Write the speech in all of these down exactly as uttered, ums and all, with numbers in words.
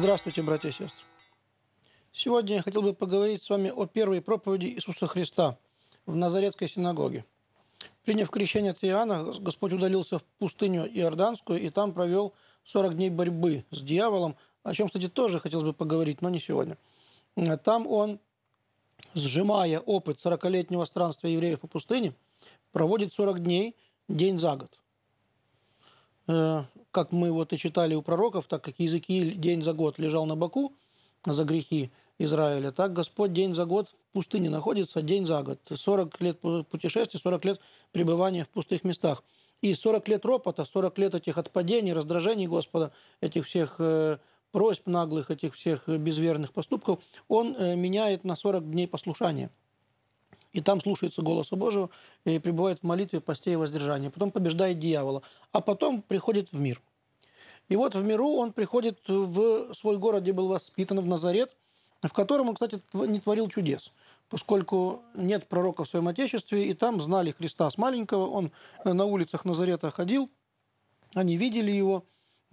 Здравствуйте, братья и сестры. Сегодня я хотел бы поговорить с вами о первой проповеди Иисуса Христа в Назаретской синагоге. Приняв крещение от Иоанна, Господь удалился в пустыню Иорданскую и там провел сорок дней борьбы с дьяволом, о чем, кстати, тоже хотелось бы поговорить, но не сегодня. Там он, сжимая опыт сорокалетнего странствия евреев по пустыне, проводит сорок дней, день за год. Как мы вот и читали у пророков, так как Иезекииль день за год лежал на боку за грехи Израиля, так Господь день за год в пустыне находится, день за год. сорок лет путешествий, сорок лет пребывания в пустых местах. И сорок лет ропота, сорок лет этих отпадений, раздражений Господа, этих всех э, просьб наглых, этих всех безверных поступков, он э, меняет на сорок дней послушания. И там слушается голоса Божьего, и пребывает в молитве, посте и воздержании. Потом побеждает дьявола, а потом приходит в мир. И вот в миру он приходит в свой город, где был воспитан, в Назарет, в котором он, кстати, не творил чудес, поскольку нет пророка в своем отечестве, и там знали Христа с маленького, он на улицах Назарета ходил, они видели его.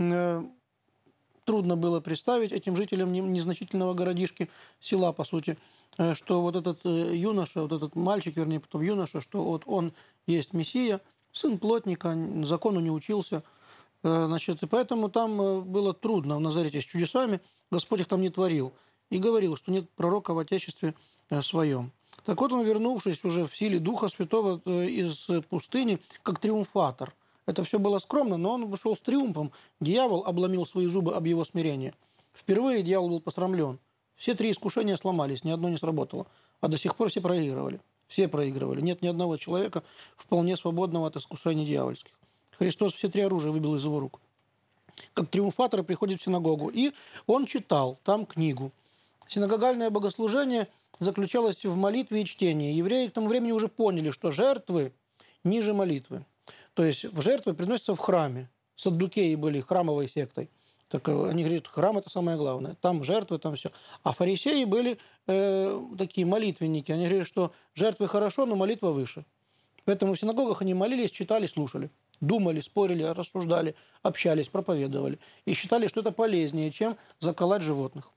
Трудно было представить этим жителям незначительного городишки, села, по сути, что вот этот юноша, вот этот мальчик, вернее, потом юноша, что вот он есть Мессия, сын плотника, закону не учился. Значит, и поэтому там было трудно в Назарете с чудесами, Господь их там не творил. И говорил, что нет пророка в Отечестве своем. Так вот он, вернувшись уже в силе Духа Святого из пустыни, как триумфатор. Это все было скромно, но он вышел с триумфом. Дьявол обломил свои зубы об его смирение. Впервые дьявол был посрамлен. Все три искушения сломались, ни одно не сработало. А до сих пор все проигрывали. Все проигрывали. Нет ни одного человека вполне свободного от искушений дьявольских. Христос все три оружия выбил из его рук. Как триумфатор приходит в синагогу. И он читал там книгу. Синагогальное богослужение заключалось в молитве и чтении. Евреи к тому времени уже поняли, что жертвы ниже молитвы. То есть в жертвы приносятся в храме. Саддукеи были храмовой сектой. Так они говорят, храм – это самое главное. Там жертвы, там все. А фарисеи были э, такие молитвенники. Они говорят, что жертвы хорошо, но молитва выше. Поэтому в синагогах они молились, читали, слушали. Думали, спорили, рассуждали, общались, проповедовали. И считали, что это полезнее, чем заколоть животных.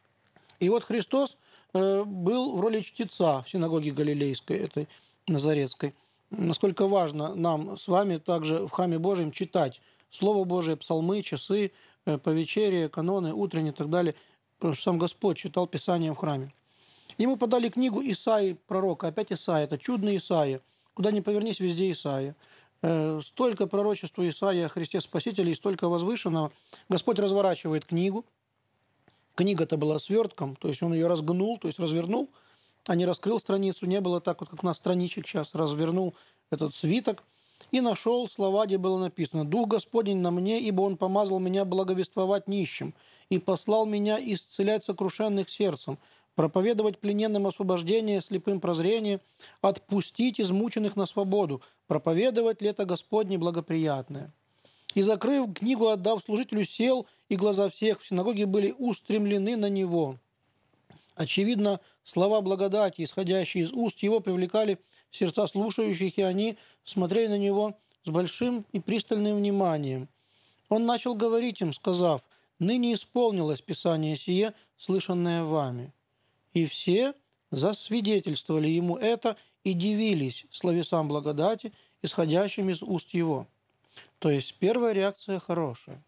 И вот Христос э, был в роли чтеца в синагоге Галилейской, этой Назаретской. Насколько важно нам с вами также в храме Божьем читать Слово Божие, псалмы, часы, э, повечерия, каноны, утренние и так далее. Потому что сам Господь читал Писание в храме. Ему подали книгу Исаии, пророка. Опять Исаия, это чудный Исаия. Куда ни повернись, везде Исаия. Э, столько пророчества Исаии о Христе Спасителе и столько возвышенного. Господь разворачивает книгу. Книга-то была свертком, то есть он ее разгнул, то есть развернул, а не раскрыл страницу. Не было так, вот, как у нас страничек сейчас. Развернул этот свиток и нашел слова, где было написано: «Дух Господень на мне, ибо Он помазал меня благовествовать нищим и послал меня исцелять сокрушенных сердцем, проповедовать плененным освобождение, слепым прозрение, отпустить измученных на свободу, проповедовать лето Господне благоприятное». И, закрыв книгу, отдав служителю, сел, и глаза всех в синагоге были устремлены на него. Очевидно, слова благодати, исходящие из уст его, привлекали сердца слушающих, и они смотрели на него с большим и пристальным вниманием. Он начал говорить им, сказав: «Ныне исполнилось Писание сие, слышанное вами». И все засвидетельствовали ему это и дивились словесам благодати, исходящим из уст его. То есть первая реакция хорошая.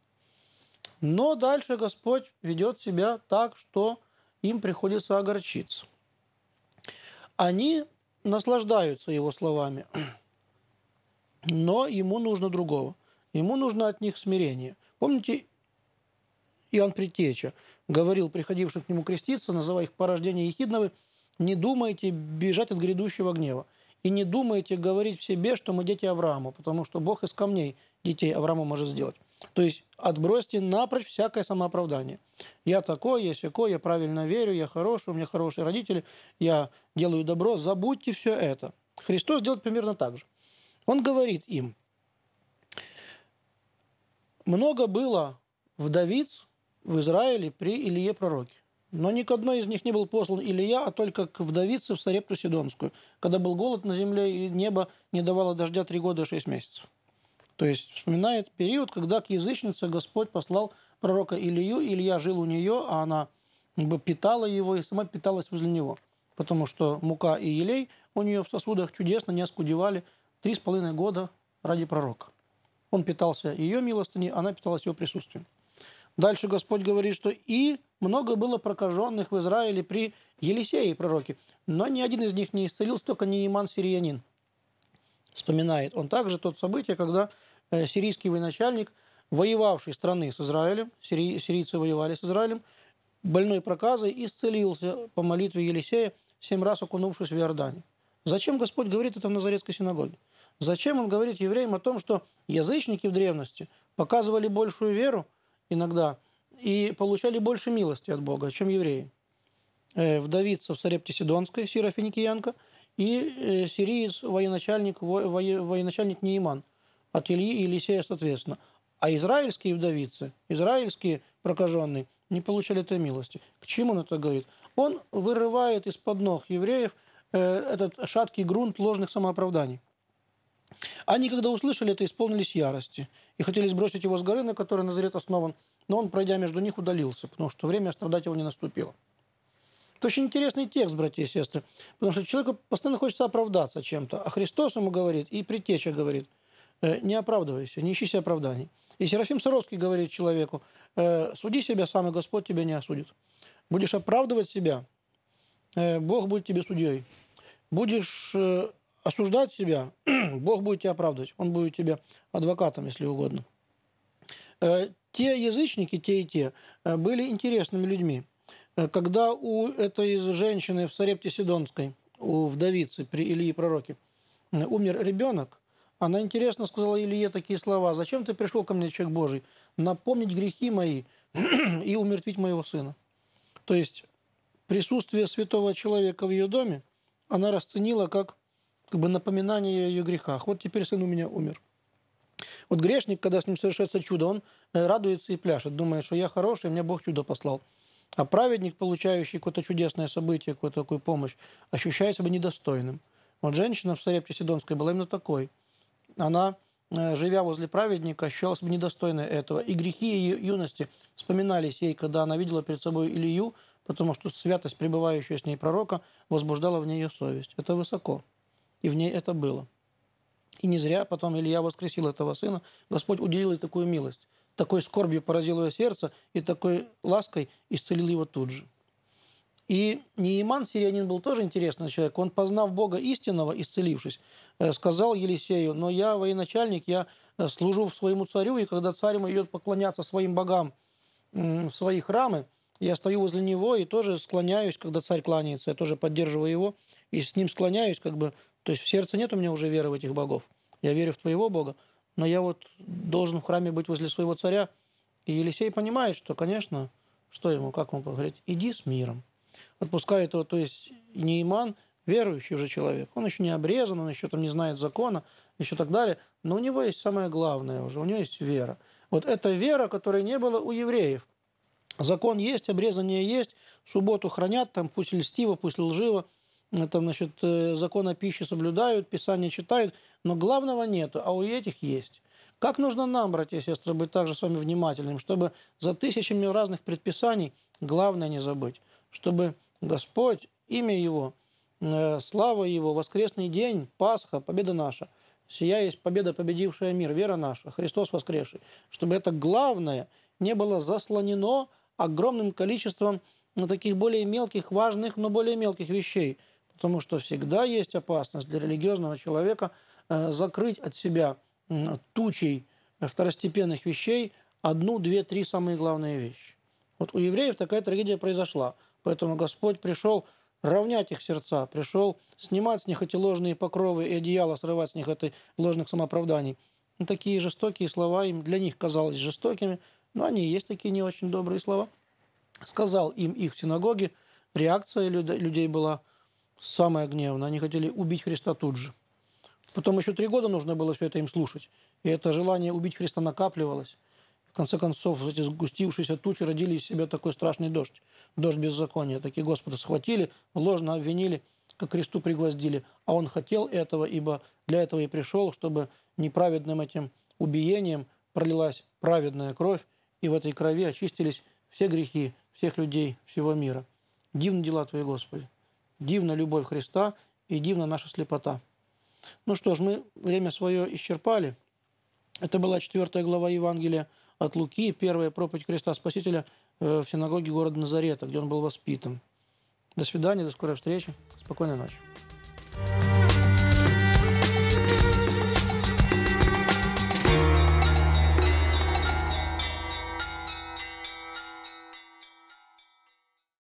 Но дальше Господь ведет себя так, что им приходится огорчиться. Они наслаждаются его словами, но ему нужно другого. Ему нужно от них смирение. Помните, Иоанн Предтеча говорил приходившим к нему креститься, называя их порождение ехидного: «Не думайте бежать от грядущего гнева. И не думайте говорить в себе, что мы дети Авраама, потому что Бог из камней детей Авраама может сделать». То есть отбросьте напрочь всякое самооправдание. Я такой, я сякой, я правильно верю, я хороший, у меня хорошие родители, я делаю добро. Забудьте все это. Христос делает примерно так же. Он говорит им: много было вдовиц в Израиле при Илие пророке, но ни к одной из них не был послан Илия, а только к вдовице в Сарепту Сидонскую, когда был голод на земле и небо не давало дождя три года и шесть месяцев. То есть вспоминает период, когда к язычнице Господь послал пророка Илью, Илья жил у нее, а она как бы питала его и сама питалась возле него. Потому что мука и елей у нее в сосудах чудесно не оскудевали три с половиной года ради пророка. Он питался ее милостыней, она питалась его присутствием. Дальше Господь говорит, что и много было прокаженных в Израиле при Елисее пророке, но ни один из них не исцелился, только Неиман сириянин. Вспоминает он также тот событие, когда сирийский военачальник, воевавший страны с Израилем, сири, сирийцы воевали с Израилем, больной проказой исцелился по молитве Елисея, семь раз окунувшись в Иордане. Зачем Господь говорит это в Назаретской синагоге? Зачем Он говорит евреям о том, что язычники в древности показывали большую веру иногда и получали больше милости от Бога, чем евреи? Вдовица в Сарепте Сидонской, Сира Финикиянка, и сириец, военачальник, военачальник Неиман от Ильи и Елисея, соответственно. А израильские вдовицы, израильские прокаженные не получали этой милости. К чему он это говорит? Он вырывает из-под ног евреев этот шаткий грунт ложных самооправданий. Они, когда услышали это, исполнились ярости и хотели сбросить его с горы, на которой Назарет основан, но он, пройдя между них, удалился, потому что время страдать его не наступило. Это очень интересный текст, братья и сестры, потому что человеку постоянно хочется оправдаться чем-то, а Христос ему говорит, и Предтеча говорит, не оправдывайся, не ищи себе оправданий. И Серафим Саровский говорит человеку, суди себя сам, и Господь тебя не осудит. Будешь оправдывать себя, Бог будет тебе судьей. Будешь осуждать себя, Бог будет тебя оправдывать. Он будет тебе адвокатом, если угодно. Те язычники, те и те, были интересными людьми. Когда у этой женщины в Сарепте Сидонской, у вдовицы при Илии пророке, умер ребенок, она интересно сказала Илие такие слова: «Зачем ты пришел ко мне, человек Божий? Напомнить грехи мои и умертвить моего сына». То есть присутствие святого человека в ее доме она расценила как, как бы напоминание о ее грехах. Вот теперь сын у меня умер. Вот грешник, когда с ним совершается чудо, он радуется и пляшет, думая, что я хороший, мне Бог чудо послал. А праведник, получающий какое-то чудесное событие, какую-то такую помощь, ощущает себя недостойным. Вот женщина в Сарепте Сидонской была именно такой. Она, живя возле праведника, ощущала себя недостойной этого. И грехи ее юности вспоминались ей, когда она видела перед собой Илью, потому что святость, пребывающая с ней пророка, возбуждала в ней ее совесть. Это высоко. И в ней это было. И не зря потом Илья воскресил этого сына. Господь уделил ей такую милость. Такой скорбью поразил ее сердце, и такой лаской исцелил его тут же. И Неиман сириянин был тоже интересный человек. Он, познав Бога истинного, исцелившись, сказал Елисею: «Но я военачальник, я служу своему царю, и когда царь мой идет поклоняться своим богам в свои храмы, я стою возле него и тоже склоняюсь, когда царь кланяется, я тоже поддерживаю его, и с ним склоняюсь, как бы, то есть в сердце нет у меня уже веры в этих богов. Я верю в твоего Бога, но я вот должен в храме быть возле своего царя». И Елисей понимает, что, конечно, что ему, как ему говорить, иди с миром. Отпускает его, то есть Неиман, верующий уже человек. Он еще не обрезан, он еще там не знает закона, еще так далее. Но у него есть самое главное уже, у него есть вера. Вот эта вера, которой не было у евреев. Закон есть, обрезание есть, в субботу хранят, там пусть льстиво, пусть лживо, там, значит, закон о пище соблюдают, Писание читают, но главного нету, а у этих есть. Как нужно нам, братья и сестры, быть также с вами внимательными, чтобы за тысячами разных предписаний главное не забыть, чтобы Господь, имя Его, слава Его, воскресный день, Пасха, победа наша, сия есть победа, победившая мир, вера наша, Христос воскресший, чтобы это главное не было заслонено огромным количеством таких более мелких, важных, но более мелких вещей, потому что всегда есть опасность для религиозного человека закрыть от себя тучей второстепенных вещей одну, две, три самые главные вещи. Вот у евреев такая трагедия произошла, поэтому Господь пришел равнять их сердца, пришел снимать с них эти ложные покровы и одеяла, срывать с них это ложных самооправданий. И такие жестокие слова им для них казались жестокими, но они и есть такие не очень добрые слова. Сказал им их в синагоге, реакция людей была самая гневная. Они хотели убить Христа тут же. Потом еще три года нужно было все это им слушать. И это желание убить Христа накапливалось. В конце концов, эти сгустившиеся тучи родили из себя такой страшный дождь. Дождь беззакония. Такие Господа схватили, ложно обвинили, к кресту пригвоздили. А Он хотел этого, ибо для этого и пришел, чтобы неправедным этим убиением пролилась праведная кровь, и в этой крови очистились все грехи всех людей всего мира. Дивны дела Твои, Господи. Дивна любовь Христа и дивна наша слепота. Ну что ж, мы время свое исчерпали. Это была четвертая глава Евангелия от Луки, первая проповедь Христа Спасителя в синагоге города Назарета, где он был воспитан. До свидания, до скорой встречи. Спокойной ночи.